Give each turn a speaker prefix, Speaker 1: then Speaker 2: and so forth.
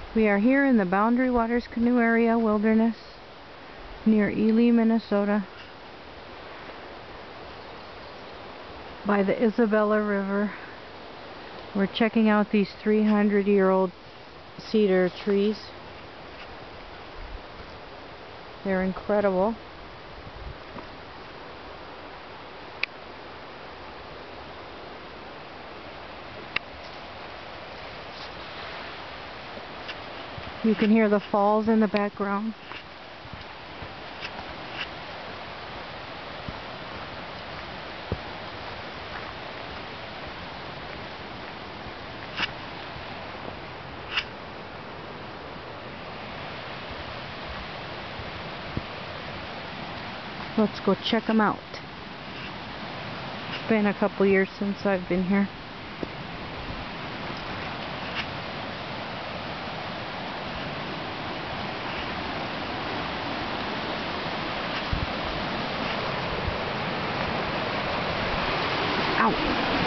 Speaker 1: We are here in the Boundary Waters Canoe Area Wilderness near Ely, Minnesota, by the Isabella River. We're checking out these 300-year-old cedar trees. They're incredible. You can hear the falls in the background. Let's go check them out. It's been a couple years since I've been here. Ow!